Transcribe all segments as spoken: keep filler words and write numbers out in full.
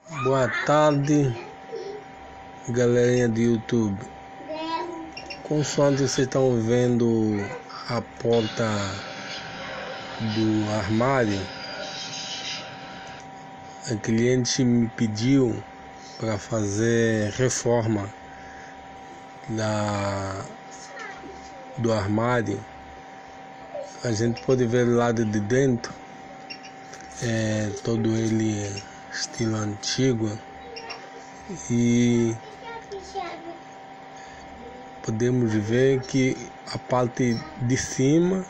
Boa tarde, galerinha do YouTube. Consoante vocês estão vendo a porta do armário, a cliente me pediu para fazer reforma da, do armário. A gente pode ver do lado de dentro, é todo ele estilo antigo, e podemos ver que a parte de cima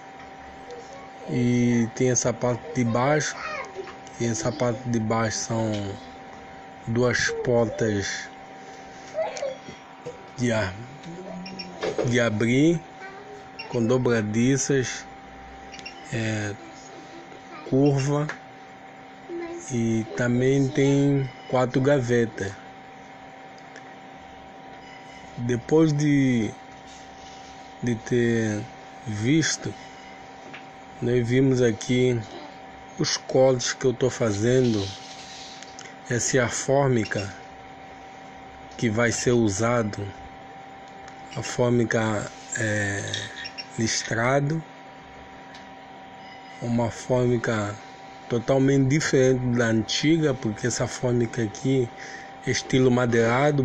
e tem essa parte de baixo, e essa parte de baixo são duas portas de, a, de abrir com dobradiças, é, curva, e também tem quatro gavetas. Depois de, de ter visto, nós vimos aqui os cortes que eu estou fazendo. Essa é a fórmica que vai ser usado, a fórmica é, listrado, uma fórmica totalmente diferente da antiga, porque essa fórmica aqui é estilo madeirado.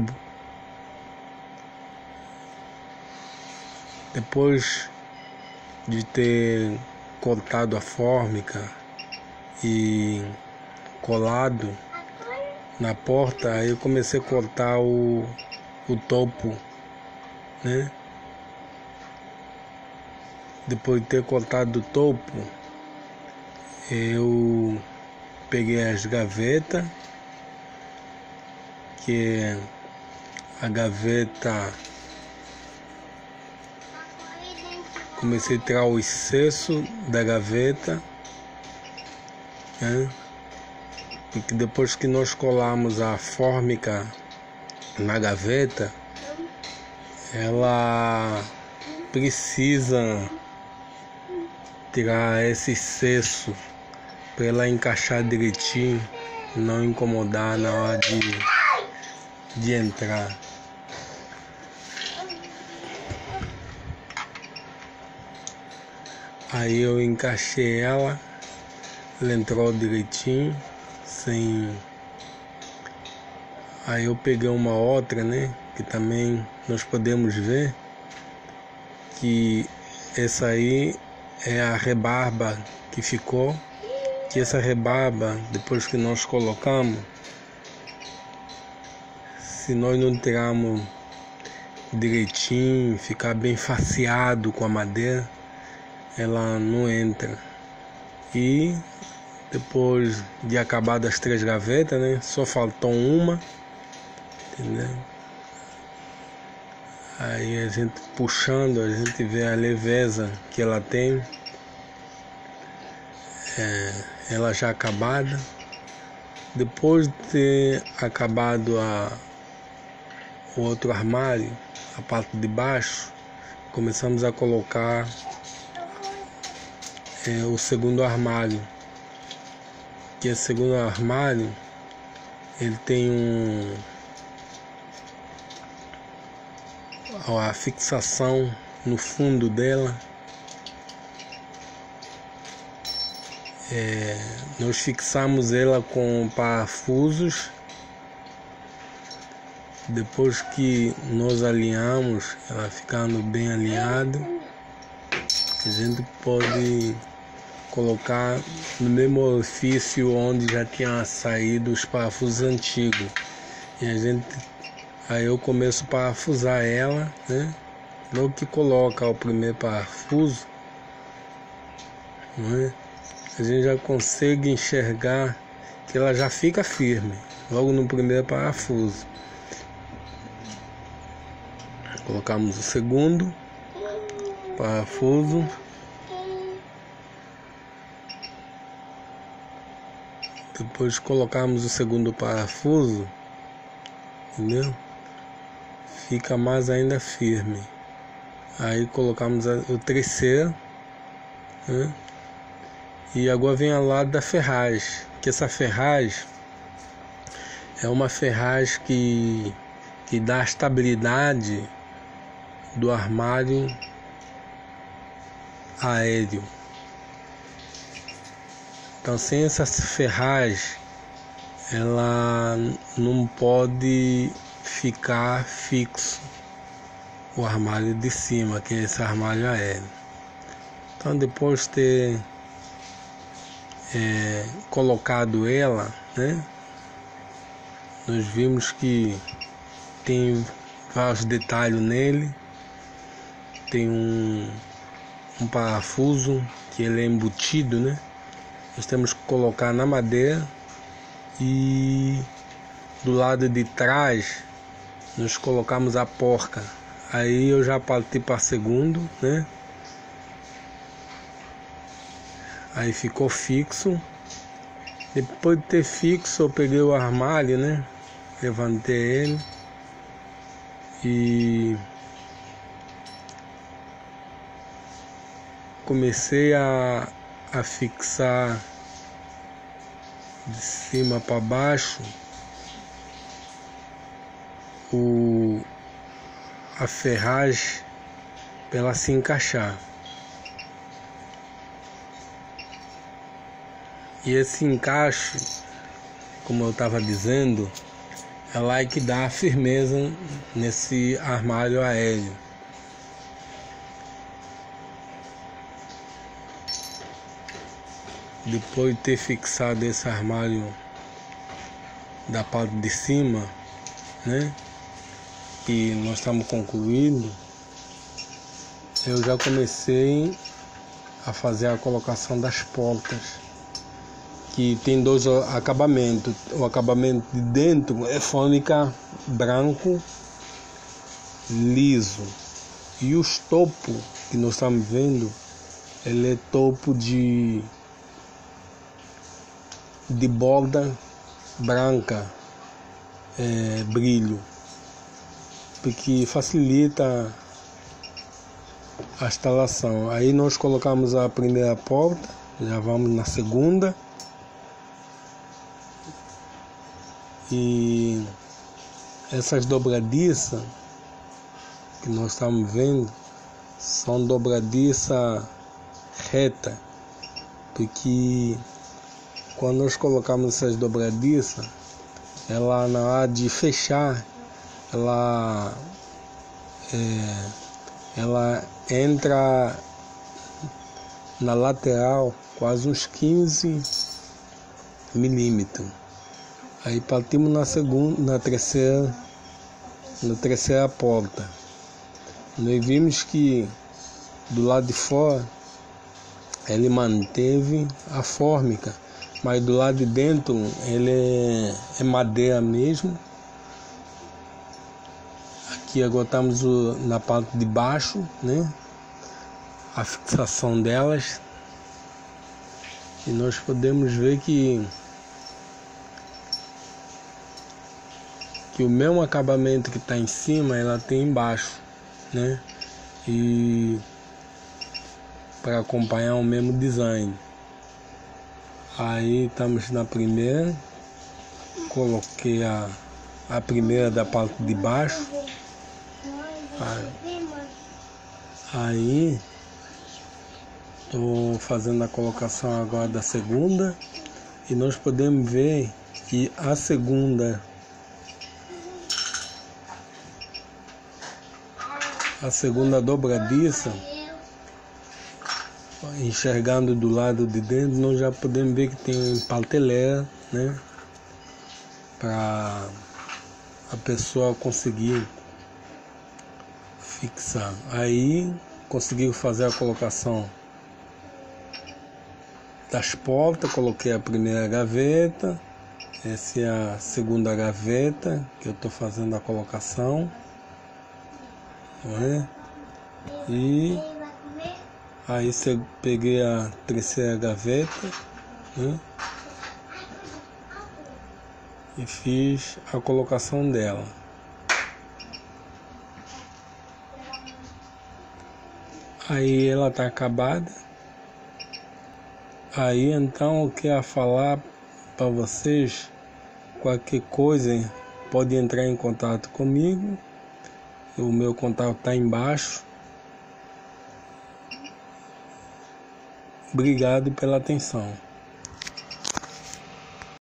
Depois de ter cortado a fórmica e colado na porta, aí eu comecei a cortar o, o topo, né? Depois de ter cortado o topo, eu peguei as gavetas, que a gaveta, comecei a tirar o excesso da gaveta, né? Porque depois que nós colamos a fórmica na gaveta, ela precisa tirar esse excesso para ela encaixar direitinho, não incomodar na hora de, de entrar. Aí eu encaixei ela, ela entrou direitinho, sem. Aí eu peguei uma outra, né, que também nós podemos ver que essa aí é a rebarba que ficou, que essa rebarba, depois que nós colocamos, se nós não tirarmos direitinho, ficar bem faceado com a madeira, ela não entra. E depois de acabar das três gavetas, né, só faltou uma, entendeu? Aí a gente puxando, a gente vê a leveza que ela tem, é, ela já acabada. Depois de ter acabado a, o outro armário, a parte de baixo, começamos a colocar é, o segundo armário. Que esse segundo armário, ele tem um a fixação no fundo dela. É, nós fixamos ela com parafusos. Depois que nós alinhamos, ela ficando bem alinhada, a gente pode colocar no mesmo orifício onde já tinha saído os parafusos antigos. E a gente Aí eu começo a parafusar ela, né? Logo que coloca o primeiro parafuso, né, a gente já consegue enxergar que ela já fica firme, logo no primeiro parafuso. Colocamos o segundo parafuso. Depois colocamos o segundo parafuso, entendeu? Fica mais ainda firme. Aí colocamos o terceiro, né? E agora vem ao lado da ferragem, que essa ferragem é uma ferragem que, que dá estabilidade do armário aéreo. Então, sem essa ferragem, ela não pode ficar fixo o armário de cima, que é esse armário aéreo. Então, depois de ter é, colocado ela, né, nós vimos que tem vários detalhes nele. Tem um, um parafuso que ele é embutido, né? Nós temos que colocar na madeira, e do lado de trás nós colocamos a porca. Aí eu já parti para segundo, né? Aí ficou fixo. Depois de ter fixo, eu peguei o armário, né? Levantei ele e comecei a, a fixar de cima para baixo o, a ferragem para ela se encaixar. E esse encaixe, como eu estava dizendo, é lá que dá a firmeza nesse armário aéreo. Depois de ter fixado esse armário da parte de cima, né, que nós estamos concluindo, eu já comecei a fazer a colocação das portas, que tem dois acabamentos. O acabamento de dentro é fônica branco liso, e os topos que nós estamos vendo, ele é topo de de borda branca, é, brilho, porque facilita a instalação. Aí nós colocamos a primeira porta, já vamos na segunda, e essas dobradiças que nós estamos vendo são dobradiças reta, porque quando nós colocamos essas dobradiças, ela na hora de fechar, ela é, ela entra na lateral quase uns quinze milímetros. Aí partimos na segunda, na terceira, na terceira porta. Nós vimos que do lado de fora ele manteve a fórmica, mas do lado de dentro ele é, é madeira mesmo. Aqui agora estamos na parte de baixo, né? A fixação delas. E nós podemos ver que, que o mesmo acabamento que está em cima, ela tem embaixo, né? E para acompanhar o mesmo design. Aí estamos na primeira, coloquei a, a primeira da parte de baixo. Aí estou fazendo a colocação agora da segunda, e nós podemos ver que a segunda a segunda dobradiça, enxergando do lado de dentro, nós já podemos ver que tem prateleira, né, para a pessoa conseguir fixar. Aí conseguiu fazer a colocação das portas, coloquei a primeira gaveta, essa é a segunda gaveta que eu estou fazendo a colocação, não é? E aí você peguei a terceira gaveta, né, e fiz a colocação dela. Aí ela está acabada. Aí então eu quero falar para vocês qualquer coisa pode entrar em contato comigo. O meu contato está embaixo. Obrigado pela atenção.